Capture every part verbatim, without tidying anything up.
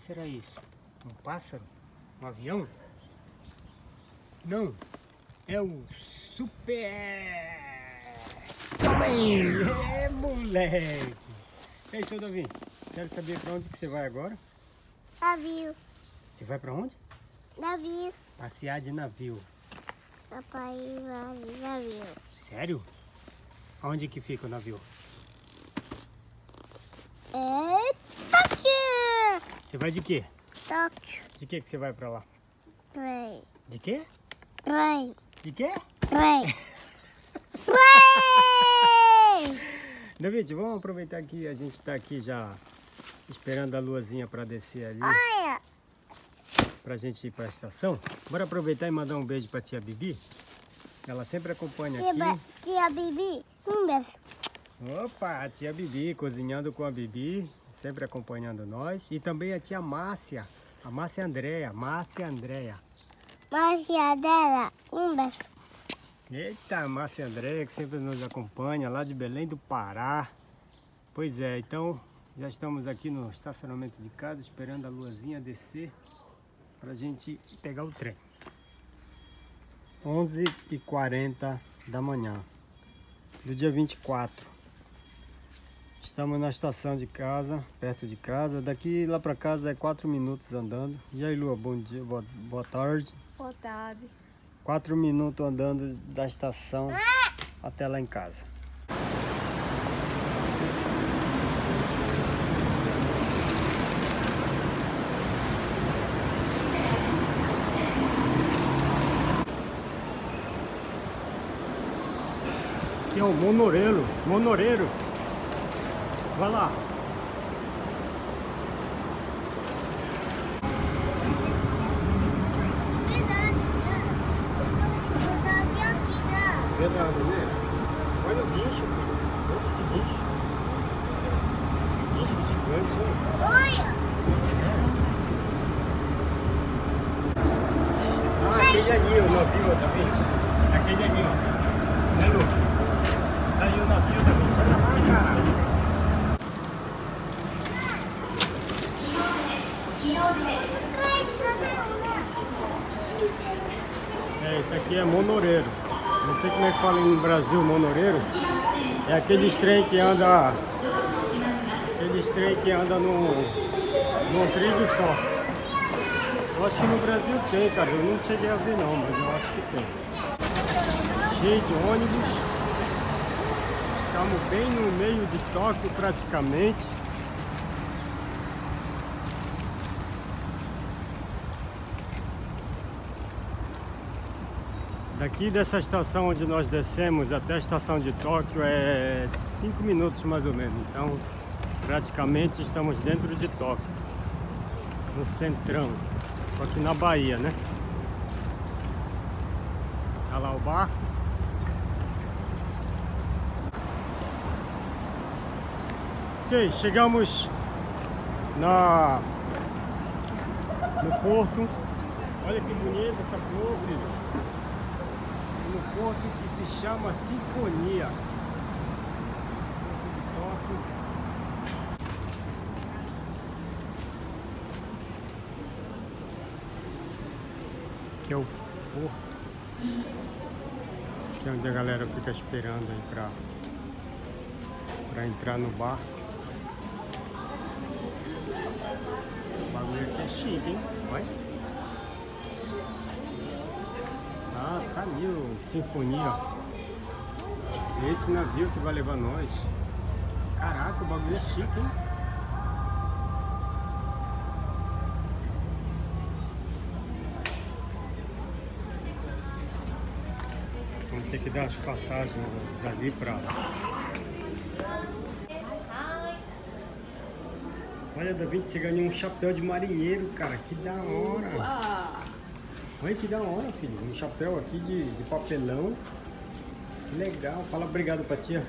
será isso? Um pássaro? Um avião? Não, é o Super... É, moleque! E aí, seu Davi, quero saber pra onde que você vai agora? Navio. Você vai pra onde? Navio. Passear de navio. Papai vai de navio. Sério? Onde que fica o navio? É Tóquio. Você vai de quê? Tóquio. De que que você vai pra lá? Trem. De quê? Trem. De quê? Trem. Trem. David, vamos aproveitar que a gente tá aqui já esperando a luazinha pra descer ali. Olha. Pra gente ir pra estação. Bora aproveitar e mandar um beijo pra tia Bibi. Ela sempre acompanha Tia, aqui. Ba- tia Bibi, um beijo. Opa, a tia Bibi, cozinhando com a Bibi, sempre acompanhando nós. E também a tia Márcia, a Márcia Andréia, Márcia Andréia. Márcia dela, um beijo. Eita, Márcia Andréia, que sempre nos acompanha, lá de Belém do Pará. Pois é, então já estamos aqui no estacionamento de casa, esperando a luazinha descer pra gente pegar o trem. onze e quarenta da manhã do dia vinte e quatro. Estamos na estação de casa, perto de casa. Daqui lá para casa é quatro minutos andando. E aí, Lua, bom dia, boa, boa tarde. Boa tarde. quatro minutos andando da estação até lá em casa. Aqui é o monoreiro, monoreiro. Vai lá. Verdade aqui, né? Verdade, né? Olha o guincho, filho. Outro de guincho. Guincho gigante, né? Olha. Ah, aquele ali, o navio, David. Aquele ali, ó. Né, Lu? Tá aí o navio, David. Olha lá, cara. É, esse aqui é monoreiro. Não sei como é que fala no Brasil monoreiro. É aquele trem que anda. Aquele trem que anda num, num trilho só. Eu acho que no Brasil tem, cara. Eu não cheguei a ver não, mas eu acho que tem. Cheio de ônibus. Estamos bem no meio de Tóquio praticamente. Daqui dessa estação onde nós descemos até a estação de Tóquio é cinco minutos mais ou menos. Então praticamente estamos dentro de Tóquio, no centrão, só que na Bahia, né? Olha lá o barco. Ok, chegamos na, no porto. Olha que bonita essa flor, filho. No porto que se chama Sinfonia. Porto de Tóquio. Que é o porto. Que é onde a galera fica esperando aí pra, pra entrar no barco. O bagulho aqui é chique, hein? Vai. Ah, tá ali o Sinfonia, ó. Esse navio que vai levar nós. Caraca, o bagulho é chique, hein? Vamos ter que dar as passagens ali pra... Olha, David, você ganhou um chapéu de marinheiro, cara. Que da hora. Olha que da hora, filho. Um chapéu aqui de, de papelão. Que legal. Fala obrigado pra tia.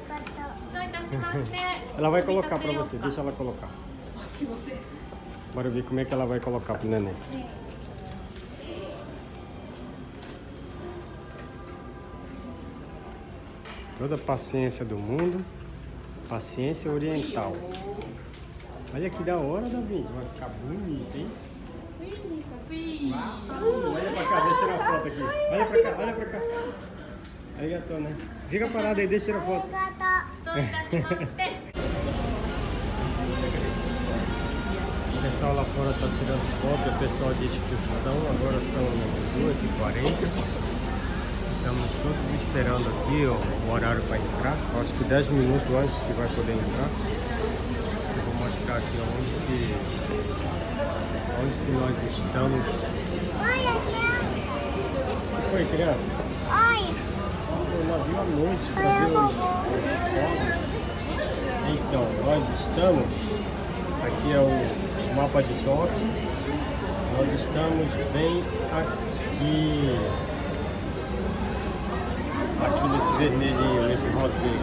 Ela vai colocar pra você. Deixa ela colocar. Bora ver como é que ela vai colocar pro neném. Toda a paciência do mundo. Paciência oriental. Olha que da hora, Da Vinci. Vai ficar bonito, hein? Uau, olha pra cá, deixa eu tirar uma foto aqui. Olha pra cá, olha pra cá. Arigatou, né? Fica parado aí, deixa eu tirar a foto. O pessoal lá fora tá tirando foto, o pessoal de inscrição. Agora são duas e quarenta. Estamos todos esperando aqui ó, o horário para entrar. Acho que dez minutos antes que vai poder entrar. Eu vou mostrar aqui onde que, onde que nós estamos. Olha, O que foi, criança? olha. O navio à noite para ver os fogos. Então, nós estamos. Aqui é o mapa de Tóquio. Nós estamos bem aqui. Aqui nesse vermelhinho, nesse rosinho.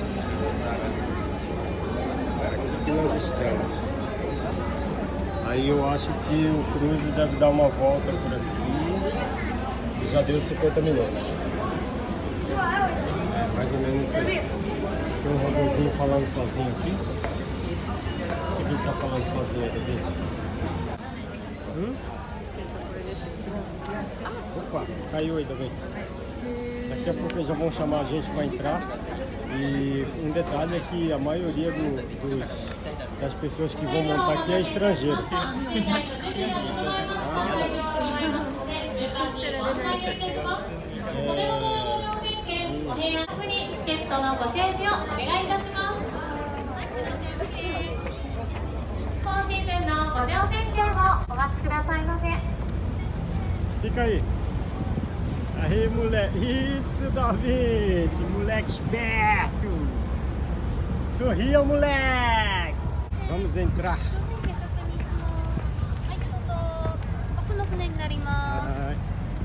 Aqui que nós estamos. Aí eu acho que o cruze deve dar uma volta por aqui. E já deu cinquenta minutos. É, mais ou menos isso aí. Tem um robôzinho falando sozinho aqui. O que ele tá falando sozinho aí, David? Hum? Opa, caiu aí, David. Daqui a pouco eles já vão chamar a gente para entrar. E um detalhe é que a maioria do, dos, das pessoas que vão montar aqui é estrangeiro. Fica aí. Aí, moleque. Isso, Da Vinci. Moleque esperto. Sorria, moleque. Vamos entrar. Ai.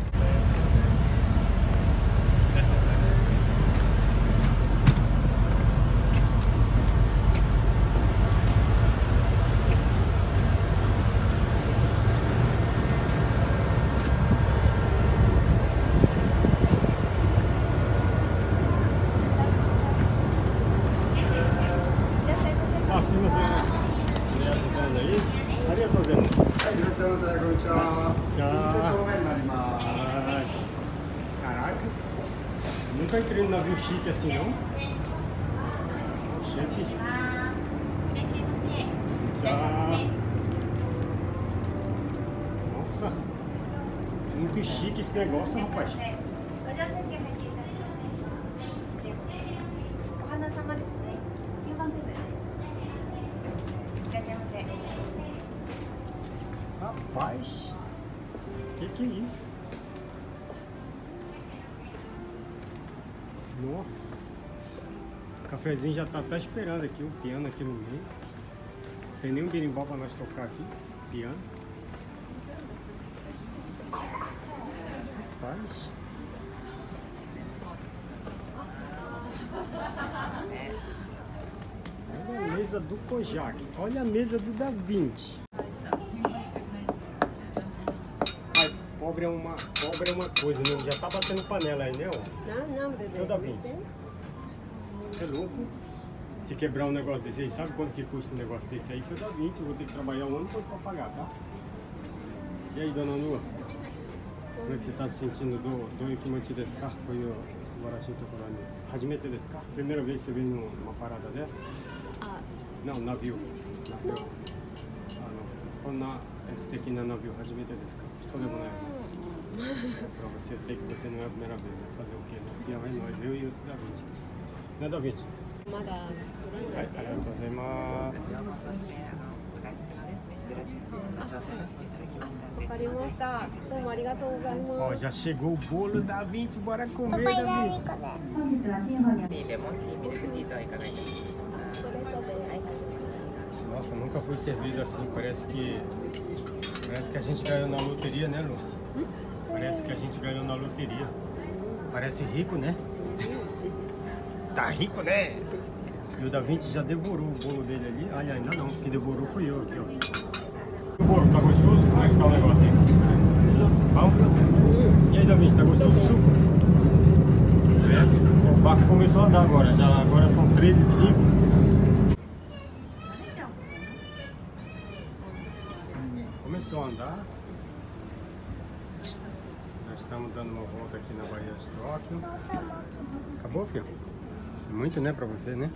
Caraca, nunca entrei num navio chique assim não. Chique. Tchau. Nossa, muito chique esse negócio, rapaz. Rapaz, que que é isso? Nossa, o cafezinho já tá até esperando aqui, o piano aqui no meio. Não tem nem um berimbau pra nós tocar aqui, piano. Rapaz. Olha a mesa do Kojak, olha a mesa do Da Vinci. Ai, pobre é uma, pobre é uma coisa, né? Já tá batendo panela aí, né? Ó. Não, não, bebê. Seu Da Vinci. Você é louco? Se quebrar um negócio desse aí, sabe quanto que custa um negócio desse aí? Seu Da Vinci, eu vou ter que trabalhar um ano todo pra pagar, tá? E aí, dona Nua? Como é que você tá se sentindo do, do Ikimachi desu ka? Foi o Subarashi Tokoro ni Hajimete desu ka? Primeira vez que você veio numa parada dessa? Ah, Não, navio. Navio. Ah, não. Konna suteiki na navio hajimete desu ka? Todemo nai. Pra você, eu sei que você não é a primeira vez. Vai fazer o quê? Né? Fiel é nós, eu e o Da Vinci. Né, Da Vinci? mada. はい、ありがとうございます。 わかりました。どうもありがとうござい Ó, ます。 já chegou o bolo Da Vinci, bora comer, Papai, Da dá Vinci. rico, né? ティーレモンティーミルクティーとはいかがいたしましょうか。 それぞれはいかしました。 Nossa, nunca fui servido assim. Parece que parece que a gente ganhou na loteria, né, Lu? Parece que a gente ganhou na loteria. Parece rico, né? Tá rico, né? E o Da Vinci já devorou o bolo dele ali. Ai, ainda não, quem devorou fui eu aqui, ó. O bolo, tá gostoso? Como é que tá o negócio aí? Bom? E aí, Da Vinci, tá gostoso do suco? É. O barco começou a andar agora, já, agora são treze e cinco. só andar. Já estamos dando uma volta aqui na Baía de Tóquio. Acabou, filho? Muito, né, pra você, né?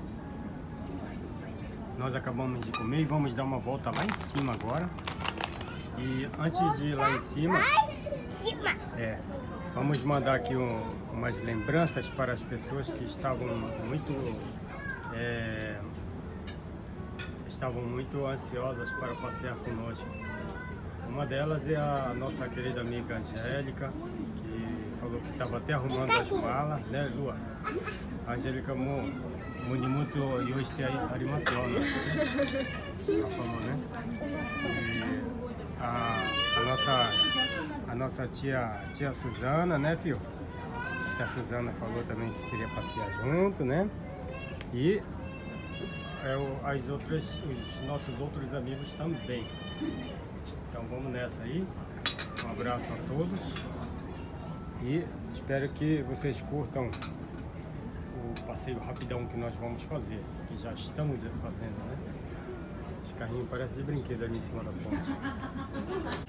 Nós acabamos de comer e vamos dar uma volta lá em cima agora. E antes de ir lá em cima, é, vamos mandar aqui um, umas lembranças para as pessoas que estavam muito, é, estavam muito ansiosas para passear conosco. Uma delas é a nossa querida amiga Angélica, que falou que estava até arrumando as malas, né, Lua? A Angélica mo, muito muito e hoje tem animação, né? Ela falou, né? E a, a nossa a nossa tia tia Suzana, né, filho? A tia Suzana falou também que queria passear junto, né? E é, o, as outras, os nossos outros amigos também. Então vamos nessa aí. Um abraço a todos e espero que vocês curtam o passeio rapidão que nós vamos fazer, que já estamos fazendo, né? Os carrinhos parecem de brinquedo ali em cima da ponte.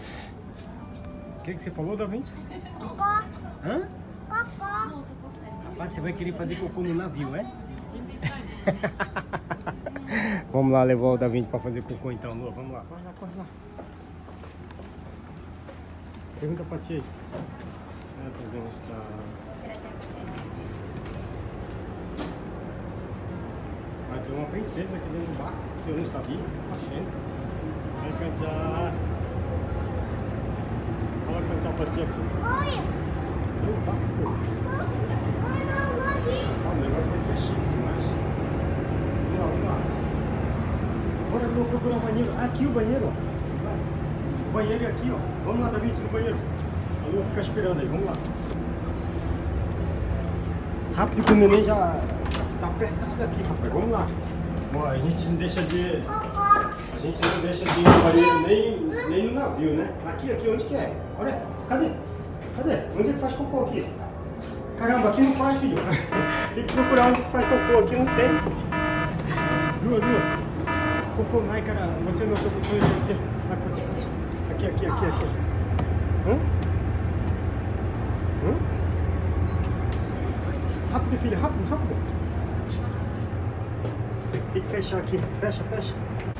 O que, que você falou, Davinci? Cocó. Hã? Cocó. Rapaz, você vai querer fazer cocô no navio, é? Vamos lá levar o Davinci para fazer cocô então, Lua. Vamos lá, corre lá, corre lá. Pergunta pra tia aí. Ah, tô vendo se tá... Ah, tem uma princesa aqui dentro do barco, que eu não sabia. Achei. Vai cantar. Fala cantar pra tia aqui. Oi. Tem um barco. Oi, não, não aqui. Ah, o negócio aqui é chique demais. Vamos lá, vamos lá. Bora, eu vou procurar o banheiro. Ah, aqui o banheiro, ó. Vai. O banheiro é aqui, ó. Vamos lá, David, no banheiro. A Lua fica esperando aí, vamos lá. Rápido que o neném já tá apertado aqui, rapaz. Vamos lá. Bom, a gente não deixa de... A gente não deixa de ir no banheiro nem, nem no navio, né? Aqui, aqui, onde que é? Olha, cadê? Cadê? Onde é que faz cocô aqui? Caramba, aqui não faz, filho. Tem que procurar onde faz cocô, aqui não tem. Lua, Lua. Cocô, ai, cara, você não tem cocô, aqui, aqui, aqui, aqui. Hã? Hã? Rápido, filha, rápido, rápido. Tem que fechar aqui. Fecha, fecha.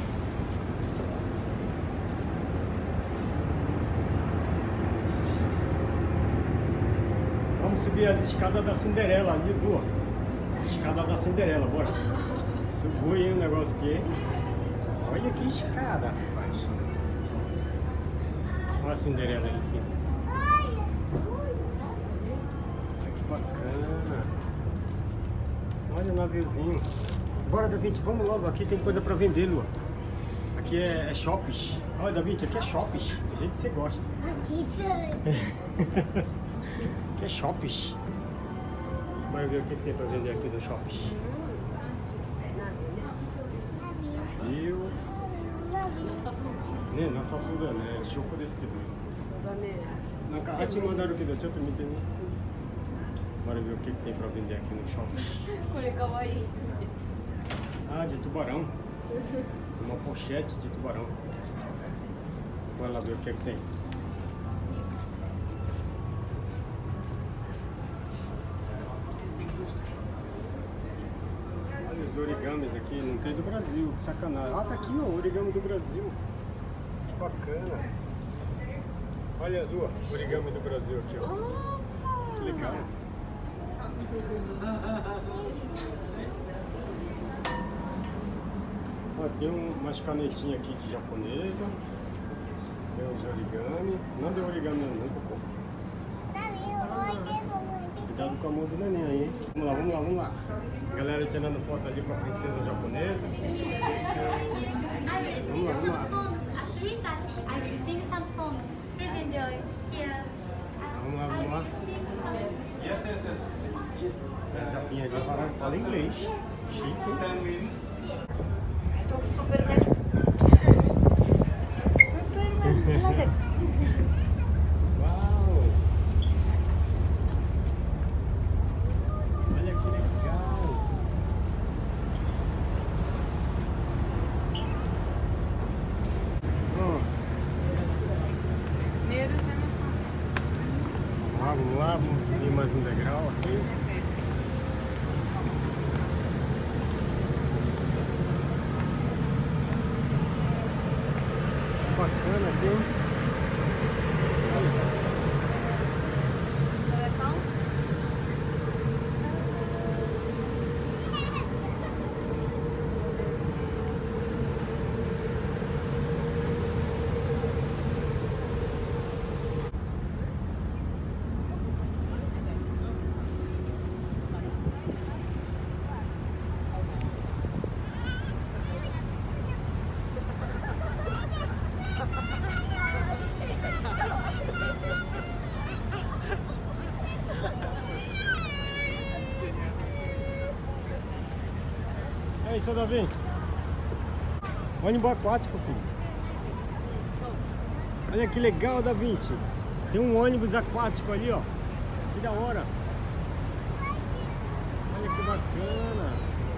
Vamos subir as escadas da Cinderela ali, boa. Escada da Cinderela, bora. Subiu aí o negócio aqui. Olha que escada, rapaz. Olha a Cinderela ali em cima. Que bacana. Olha o naviozinho. Bora, David, vamos logo. Aqui tem coisa pra vender, Lua. Aqui é, é shopping. Olha, David, aqui é shopping. Do jeito que você gosta. Aqui é shopping. Bora ver o que tem pra vender aqui do shopping. Viu? Né, não só fundo, né? Choco desse tipo. Não, cara, te mandaram o que deu, deixa eu me entender. Bora ver o que tem pra vender aqui no shopping. Ah, de tubarão. Uma pochete de tubarão. Bora lá ver o que é que tem. Olha os origamis aqui, não tem do Brasil, que sacanagem. Ah, tá aqui, ó, o origami do Brasil. Que bacana. Olha, Lua, o origami do Brasil aqui, ó. Que legal. Ó, tem um, umas canetinhas aqui de japonesa. Tem os origami. Não deu origami não, cocô. Cuidado com a mão do neném aí, hein? Vamos lá, vamos lá, vamos lá. Galera tirando foto ali com a princesa japonesa. Vamos lá, vamos lá. Vamos lá, vamos lá. A japinha ali fala, fala inglês. Chique. Uau! Olha que legal! Ó, mais um degrau aqui. Bacana aqui. É isso, Davi. Ônibus aquático, filho. Olha que legal, Da Vinci. Tem um ônibus aquático ali, ó. Que da hora. Olha que bacana.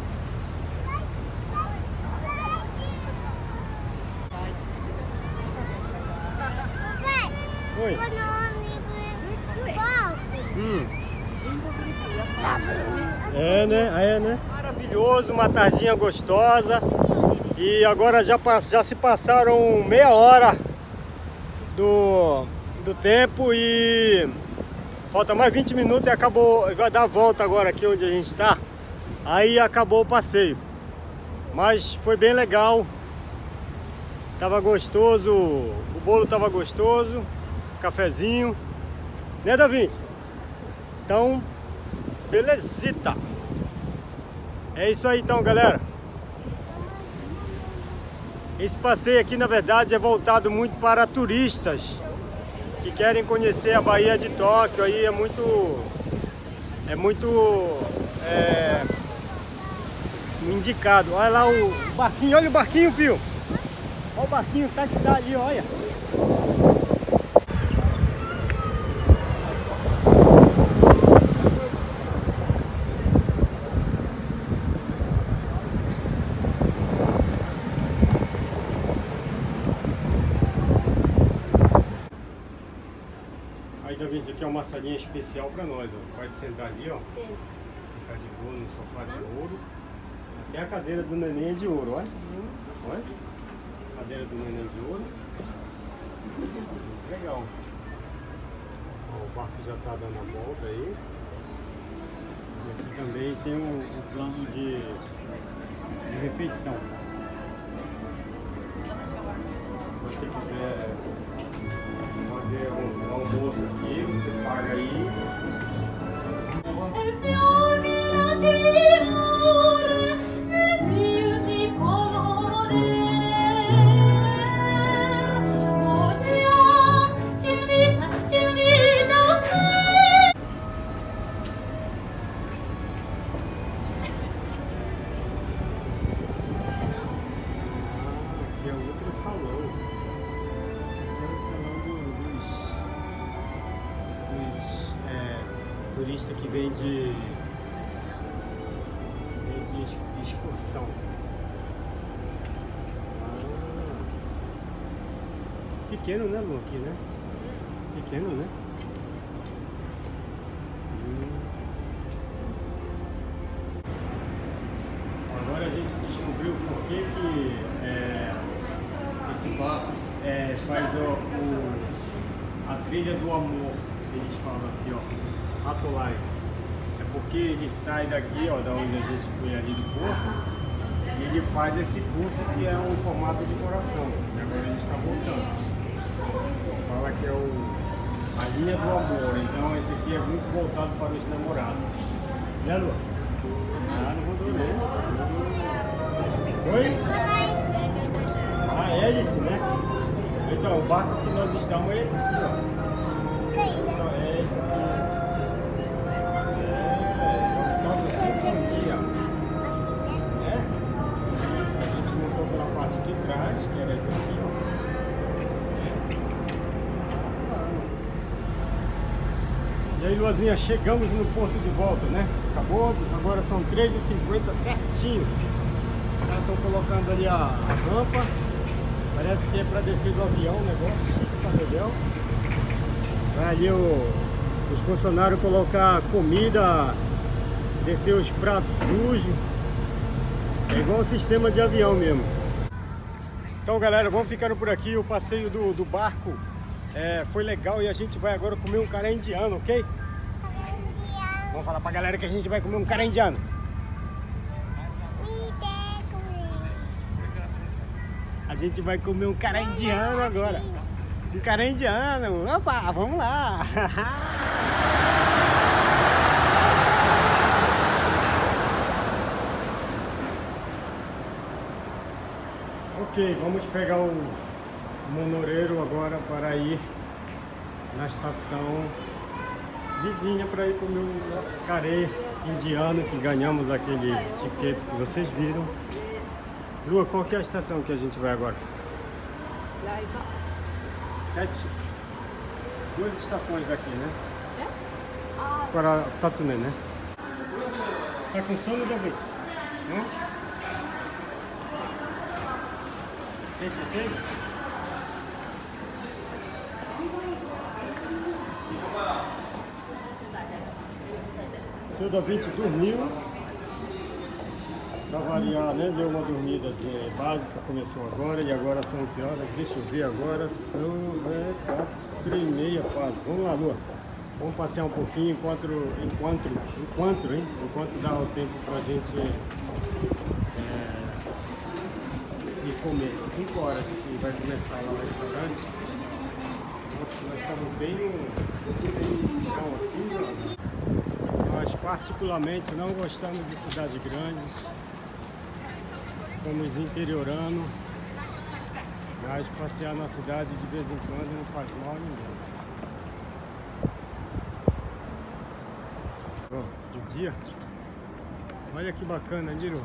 Oi. Hum. É, né? É, né? Maravilhoso, uma tardinha gostosa. E agora já, já se passaram meia hora do, do tempo e falta mais vinte minutos e acabou, vai dar a volta agora aqui onde a gente está. Aí acabou o passeio. Mas foi bem legal. Tava gostoso, o bolo tava gostoso, cafezinho. Né, Davi? Então, belezita. É isso aí então, galera. Esse passeio aqui, na verdade, é voltado muito para turistas que querem conhecer a Baía de Tóquio. Aí é muito, é muito é, indicado. Olha lá o barquinho, olha o barquinho, filho. Olha o barquinho, tá que tá ali, olha. Isso aqui é uma salinha especial para nós, ó. Pode sentar ali, ó. Sim. Ficar de boa no sofá de ouro. Até a cadeira do neném é de ouro, olha. Uhum. Olha. Cadeira do neném de ouro. Muito legal. Ó, o barco já está dando a volta aí. E aqui também tem um, um plano de, de refeição. Se você quiser fazer um almoço aqui, você paga aí. Aqui é outro salão. Turista que vem de, vem de excursão. Ah. Pequeno, né, Lu, aqui, né? Pequeno, né? Hum. Agora a gente descobriu por que que é, esse barco é, faz o, o, a trilha do amor, que eles falam aqui, ó. Atolai. É porque ele sai daqui, ó, da onde a gente foi ali do porto, e ele faz esse curso que é um formato de coração. E agora a gente está voltando. Fala que é o, a linha do amor. Então esse aqui é muito voltado para os namorados. Né, Lu? Ah, não rodou nem. Oi? Ah, hélice, né? Então, o barco que nós estamos é esse aqui, ó. Sei, né? Então, é esse aqui. Que era esse aqui, ó. É. E aí, Luazinha, chegamos no porto de volta, né? Acabou, agora são três e cinquenta certinho. Já estão colocando ali a, a rampa. Parece que é para descer do avião o negócio. Tá legal. Vai ali o, os funcionários colocar comida, descer os pratos sujos. É igual o sistema de avião mesmo. Então galera, vamos ficando por aqui. O passeio do, do barco é, foi legal e a gente vai agora comer um cará indiano, ok? Vamos falar pra galera que a gente vai comer um cará indiano. A gente vai comer um cará indiano agora. Um cará indiano. Opa, vamos lá. Ok, vamos pegar o monoreiro agora para ir na estação vizinha para ir comer o nosso carê indiano que ganhamos aquele ticket que vocês viram. Lua, qual que é a estação que a gente vai agora? Laiba. Sete? Duas estações daqui, né? É? Ah, Para Tatsuné, né? Tá com sono, David? Não? Tem certeza? Seu David dormiu. Para variar, né? Deu uma dormida básica, começou agora. E agora são que horas? Deixa eu ver agora. São é, quatro e meia quase. Vamos lá, Lua. Vamos passear um pouquinho enquanto, enquanto, enquanto, hein? Enquanto dá o tempo para a gente é, ir comer. cinco horas que vai começar lá no restaurante. Nossa, nós estamos bem no centrão aqui, ó. Nós particularmente não gostamos de cidades grandes. Somos interioranos. Mas passear na cidade de vez em quando não faz mal a ninguém. Ó, de dia. Olha que bacana, Niro.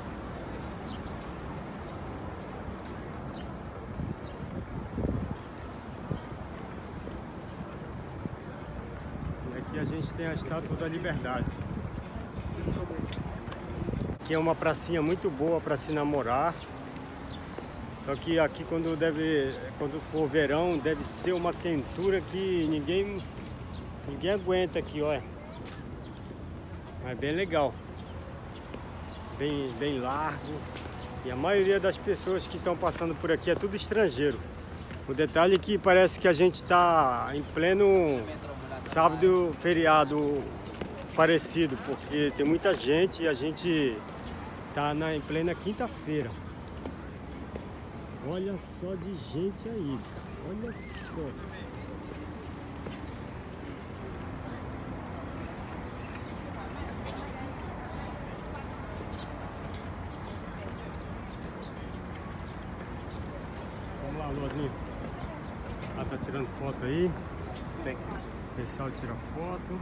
E aqui a gente tem a Estátua da Liberdade. Aqui é uma pracinha muito boa para se namorar. Só que aqui quando deve, quando for verão, deve ser uma quentura que ninguém, ninguém aguenta aqui, olha. Mas bem legal, bem, bem largo. E a maioria das pessoas que estão passando por aqui é tudo estrangeiro. O detalhe é que parece que a gente está em pleno sábado feriado parecido, porque tem muita gente e a gente está em plena quinta-feira. Olha só de gente aí, olha só. Vamos lá, Luazinho. Ela tá tirando foto aí. O pessoal tira foto.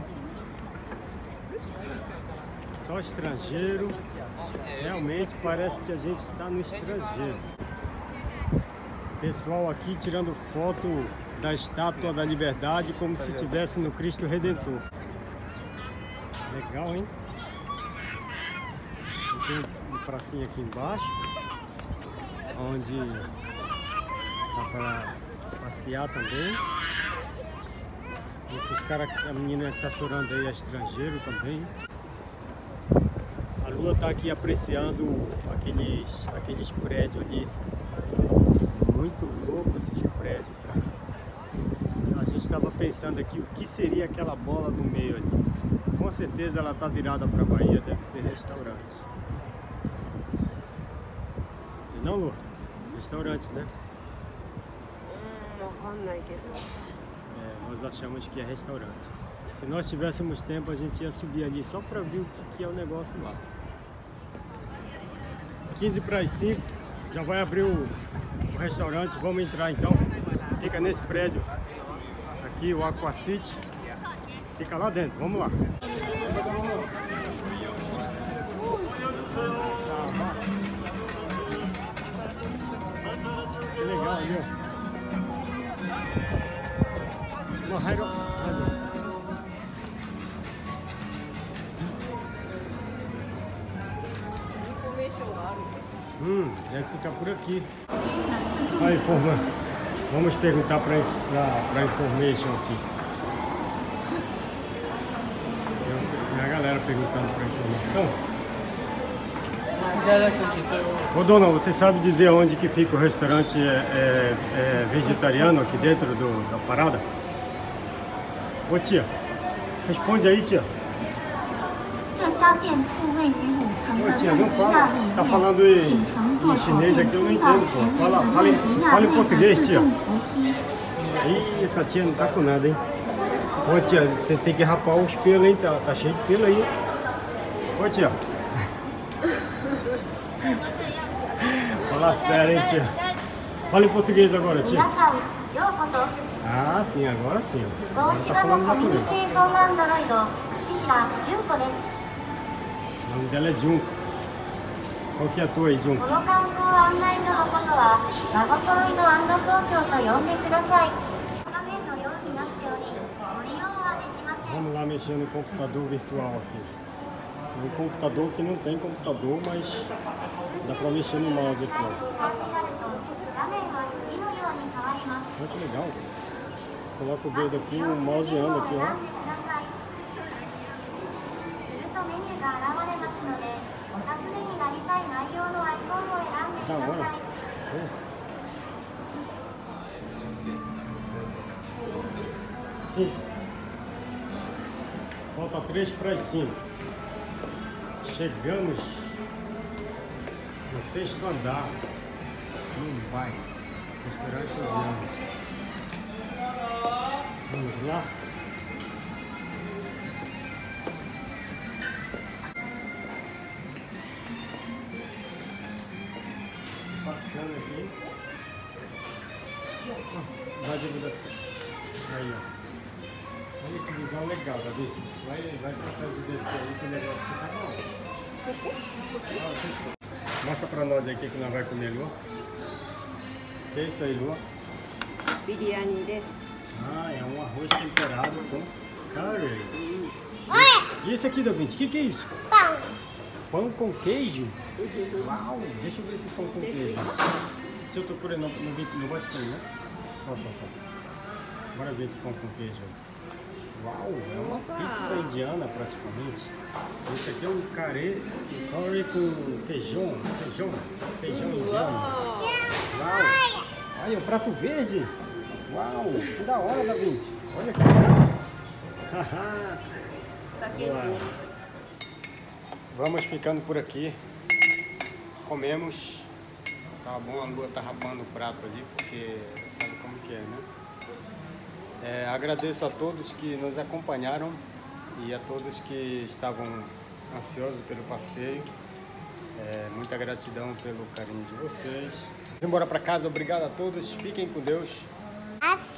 Só estrangeiro. Realmente parece que a gente está no estrangeiro. Pessoal aqui tirando foto da Estátua da Liberdade como se estivesse no Cristo Redentor. Legal, hein? Tem uma pracinha aqui embaixo, onde dá para passear também. Esses caras, a menina que está chorando aí é estrangeiro também. A Lua está aqui apreciando aqueles, aqueles prédios ali. Muito louco esses prédios, cara. A gente estava pensando aqui o que seria aquela bola no meio ali. Com certeza ela está virada para a Bahia, deve ser restaurante. E não, Lu? Restaurante, né? É, nós achamos que é restaurante. Se nós tivéssemos tempo, a gente ia subir ali só para ver o que, que é o negócio lá. quinze para as cinco, já vai abrir o O restaurante, vamos entrar então. Fica nesse prédio aqui, o Aqua City. Fica lá dentro, vamos lá. Que legal ali, ó. Hum, deve ficar por aqui. Aí, informa. Vamos perguntar para a information aqui. perguntando para informação. Já dessa gente, Ô dona, você sabe dizer onde que fica o restaurante é, é, é, vegetariano aqui dentro do, da parada? Ô tia, responde aí, tia. 这家店铺位于五层的 Ô 路 tia, não 地 fala, 大 tá 里 falando 面， em, 请乘坐 em 手 chinês 电 aqui, eu não 通到 entendo, 前 pô. 面 Fala, 的 fala, 路 em, 地大 fala em 面的 português, 自 tia. 动扶梯。 Ih, essa tia não tá com nada, hein? Ô tia, você tem que rapar os pelos, hein? Tá, tá cheio de pelo aí. Ô tia. Fala sério, hein, tia? Fala em português agora, tia. 皆さん、ようこそ。 Ah, sim, agora sim. 東 Agora 芝 tá の falando コミュニ japonês. ケーションアンドロイド、千平純子です。 O nome dela é Junko. Qual que é a tua aí, こ Junko? の観光案内所のことは、ラボトロイド東京と呼んでください。画面のようになっており、ご利用はできません。 Vamos lá mexer no computador virtual aqui. Um computador que não tem computador, mas dá pra mexer no mouse aqui, ó. 画面は次のように変わります。 Olha que legal. Coloca o dedo aqui, o mouse anda aqui, ó. するとメニューが現れますので、お尋ねになりたい内容のアイコンを選んでく Da だ hora. さい。 Sim. Falta três para as cinco. Chegamos no sexto andar. Mumbai. Restaurante indiano. Vamos lá. Bacana aqui. Vai divulgar. Aí, ó. Olha que visão legal, David. Vai, vai tratar de descer aí que o negócio aqui tá bom. Ah, deixa eu... Mostra pra nós aí o que, que nós vamos comer, Lua. O que é isso aí, Lua? ビリヤニです。 Ah, é um arroz temperado com curry. E esse aqui, David, o que, que é isso? Pão. Pão com queijo? Uau! Deixa eu ver esse pão com queijo. Deixa eu procurar no, no, no bastante, né? Só, só, só. só. Bora ver esse pão com queijo. Uau! É uma Opa! pizza indiana praticamente. Esse aqui é um curry, um curry com feijão. Feijão. Feijão indiano. Uau! Olha, um prato verde. Uau! Que da hora, David. Olha que legal. Haha! たけちね。 Vamos ficando por aqui. Comemos. Tá bom, a Lua tá rapando o prato ali, porque sabe como que é, né? É, agradeço a todos que nos acompanharam e a todos que estavam ansiosos pelo passeio. É, muita gratidão pelo carinho de vocês. Vamos embora para casa. Obrigado a todos. Fiquem com Deus. Assim.